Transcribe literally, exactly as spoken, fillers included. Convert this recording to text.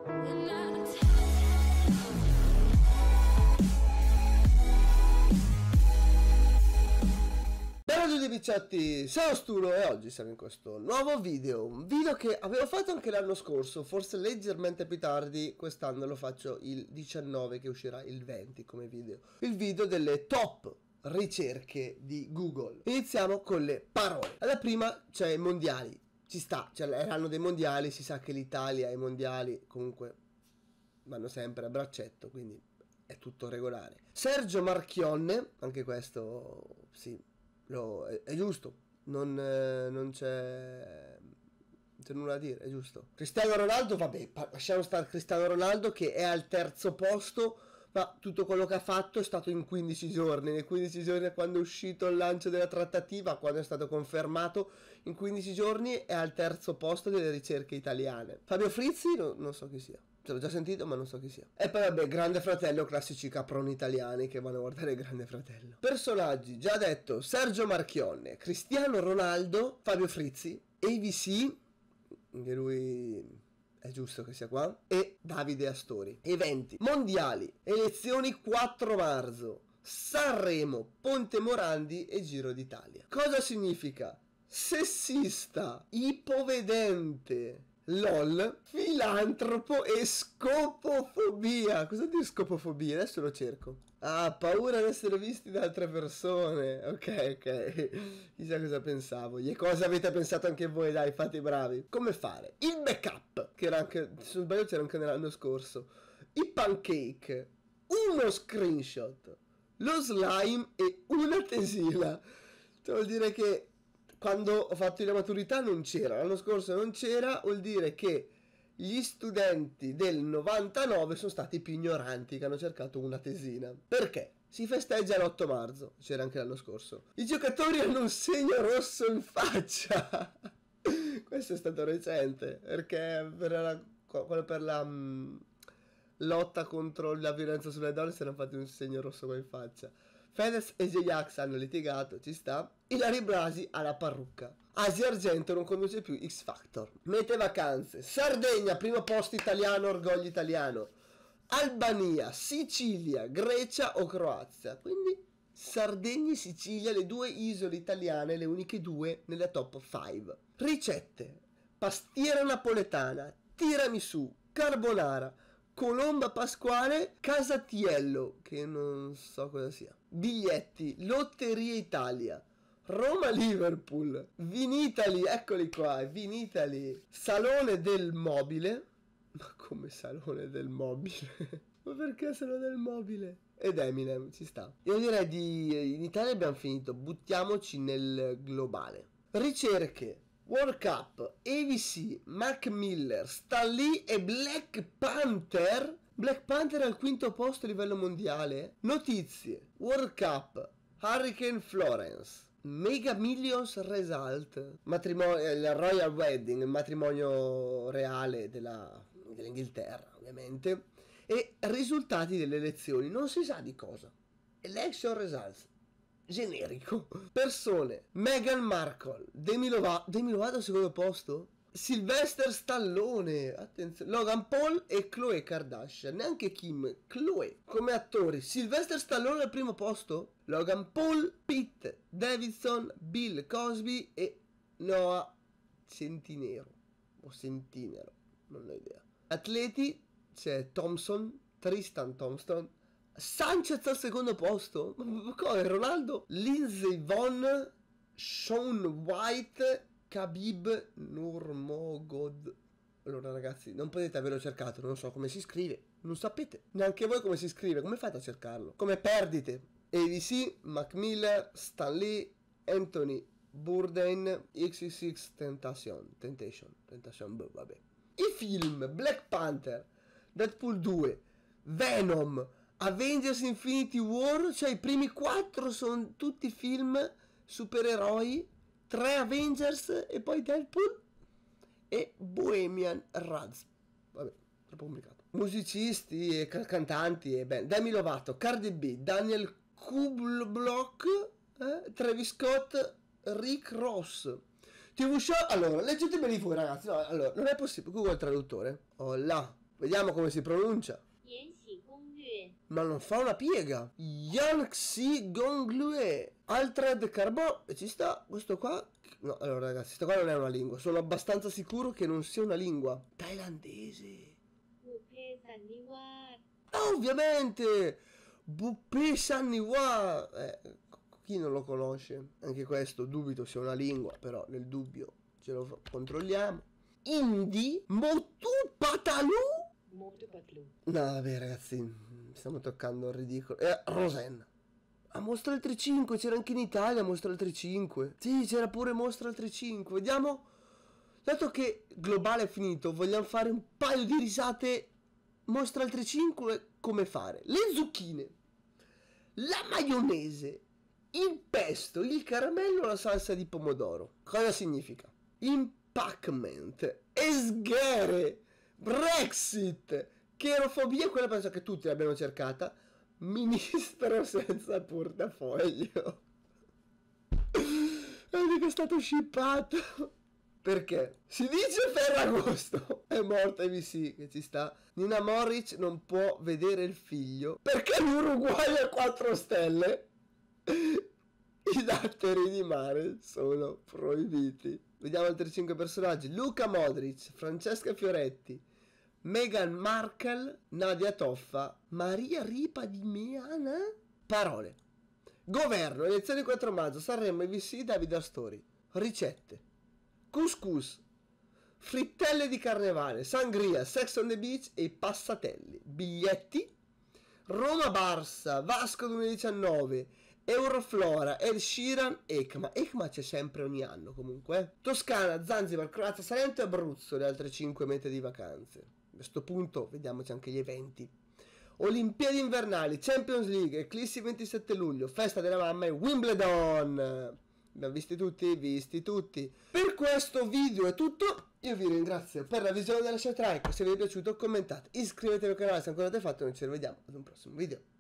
Ciao a tutti picciotti, sono Stulo e oggi siamo in questo nuovo video, un video che avevo fatto anche l'anno scorso, forse leggermente più tardi, quest'anno lo faccio il diciannove che uscirà il venti come video, il video delle top ricerche di Google. Iniziamo con le parole. Alla prima c'è i mondiali, ci sta, cioè l'anno dei mondiali, si sa che l'Italia e i mondiali comunque vanno sempre a braccetto, quindi è tutto regolare. Sergio Marchionne, anche questo sì, Lo, è, è giusto, non, eh, non c'è c'è nulla da dire, è giusto. Cristiano Ronaldo, vabbè, lasciamo stare Cristiano Ronaldo che è al terzo posto, ma tutto quello che ha fatto è stato in quindici giorni. Nei quindici giorni, quando è uscito il lancio della trattativa, quando è stato confermato, in quindici giorni è al terzo posto delle ricerche italiane. Fabio Frizzi, no, non so chi sia. Ce l'ho già sentito ma non so chi sia. E poi vabbè, Grande Fratello, classici caproni italiani che vanno a guardare il Grande Fratello. Personaggi, già detto, Sergio Marchionne, Cristiano Ronaldo, Fabio Frizzi, A B C, che lui è giusto che sia qua, e Davide Astori. Eventi, mondiali, elezioni quattro marzo, Sanremo, Ponte Morandi e Giro d'Italia. Cosa significa? Sessista, ipovedente, LOL, filantropo e scopofobia. Cosa dice scopofobia? Adesso lo cerco. Ah, paura di essere visti da altre persone. Ok, ok. Chissà cosa pensavo. E cosa avete pensato anche voi? Dai, fate i bravi. Come fare? Il backup, che era anche, se non sbaglio c'era anche nell'anno scorso. I pancake, uno screenshot, lo slime e una tesina. Cioè vuol dire che quando ho fatto la maturità non c'era, l'anno scorso non c'era, vuol dire che gli studenti del novantanove sono stati più ignoranti, che hanno cercato una tesina. Perché? Si festeggia l'otto marzo, c'era anche l'anno scorso. I giocatori hanno un segno rosso in faccia. Questo è stato recente, perché per la, quello per la mh, lotta contro la violenza sulle donne si erano fatti un segno rosso qua in faccia. Fedez e J-Ax hanno litigato, ci sta. Ilari Blasi ha la parrucca. Asia Argento non conduce più X Factor. Mete vacanze. Sardegna, primo posto italiano, orgoglio italiano. Albania, Sicilia, Grecia o Croazia. Quindi Sardegna e Sicilia, le due isole italiane, le uniche due nella top cinque. Ricette: pastiera napoletana, tiramisù, carbonara, colomba pasquale, casatiello, che non so cosa sia. Biglietti, Lotteria Italia, Roma-Liverpool, Vinitali, eccoli qua, Vinitali, Salone del Mobile. Ma come Salone del Mobile? Ma perché Salone del Mobile? Ed Eminem, ci sta. Io direi di... in Italia abbiamo finito, buttiamoci nel globale. Ricerche: World Cup, A B C, Mac Miller, Stan Lee e Black Panther. Black Panther al quinto posto a livello mondiale. Notizie: World Cup, Hurricane Florence, Mega Millions Result, matrimonio, il Royal Wedding, il matrimonio reale della, dell'Inghilterra ovviamente, e risultati delle elezioni, non si sa di cosa. Election Results, generico. Persone: Meghan Markle, Demi Lovato, Demi Lovato al secondo posto, Sylvester Stallone, attenzione, Logan Paul e Khloe Kardashian, neanche Kim, Khloe. Come attori: Sylvester Stallone al primo posto, Logan Paul, Pete Davidson, Bill Cosby e Noah Centineo o Centineo, non ho idea. Atleti: c'è Thompson, Tristan Thompson, Sanchez al secondo posto, ma come Ronaldo, Lindsey Vonn, Shaun White, Khabib Nurmagomedov. Allora ragazzi, non potete averlo cercato, non so come si scrive, non sapete neanche voi come si scrive, come fate a cercarlo? Come perdite? A B C, Mac Miller, Stan Lee, Anthony Bourdain, X X X Temptation, Temptation, Temptation, boh, vabbè. I film: Black Panther, Deadpool due, Venom, Avengers Infinity War, cioè i primi quattro sono tutti film supereroi, tre Avengers e poi Deadpool e Bohemian Rhapsody. Vabbè, troppo complicato. Musicisti e cantanti e band: Demi Lovato, Cardi B, Daniel Kublock, eh? Travis Scott, Rick Ross. T V show, allora, leggetemeli voi ragazzi, no, allora, non è possibile, Google Traduttore, oh là, Vediamo come si pronuncia. Ma non fa una piega. Yanxi Gonglue. Altrad Carbon. E ci sta questo qua. No, allora ragazzi, questo qua non è una lingua. Sono abbastanza sicuro che non sia una lingua. Thailandese. Ovviamente. Bupe Sanniwa. Eh, chi non lo conosce? Anche questo dubito sia una lingua, però nel dubbio ce lo controlliamo. Indi Motu Patalu. No vabbè ragazzi, stiamo toccando il ridicolo. Eh, Rosen. A Mostra il tre cinque, c'era anche in Italia Mostra il tre cinque. Sì, c'era pure Mostra il tre cinque. Vediamo. Dato che globale è finito, vogliamo fare un paio di risate. Mostra il tre cinque come fare. Le zucchine, la maionese, il pesto, il caramello, la salsa di pomodoro. Cosa significa? Impactment, esghere, Brexit, cherofobia, quella penso che tutti l'abbiano cercata. Ministro senza portafoglio. Vedi che è stato shippato. Perché? Si dice Ferragosto. È morta A B C che ci sta. Nina Morric non può vedere il figlio perché l'Uruguay ha quattro stelle. I datteri di mare sono proibiti. Vediamo altri cinque personaggi. Luca Modric, Francesca Fioretti, Meghan Markle, Nadia Toffa, Maria Ripa di Meana. Parole. Governo, elezioni quattro maggio, Sanremo, A B C, Davide Astori. Ricette. Couscous, frittelle di carnevale, sangria, Sex on the Beach e passatelli. Biglietti. Roma Barça, Vasco duemiladiciannove, Euroflora, Ed Sheeran, ECMA. ECMA c'è sempre ogni anno comunque. Eh. Toscana, Zanzibar, Croazia, Salento e Abruzzo, le altre cinque mete di vacanze. A questo punto vediamoci anche gli eventi. Olimpiadi invernali, Champions League, Eclissi ventisette luglio, Festa della Mamma e Wimbledon. Abbiamo visti tutti, visti tutti. Per questo video è tutto. Io vi ringrazio per la visione, lasciate like se vi è piaciuto, commentate, iscrivetevi al canale se ancora non l'avete fatto e noi ci rivediamo ad un prossimo video.